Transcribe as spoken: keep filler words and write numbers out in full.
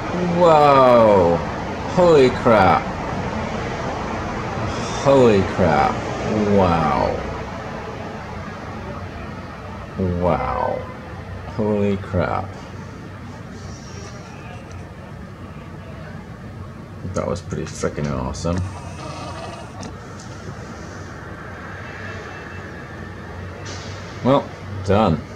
Whoa! Holy crap! Holy crap! Wow! Wow! Holy crap! That was pretty freaking awesome. Well, done.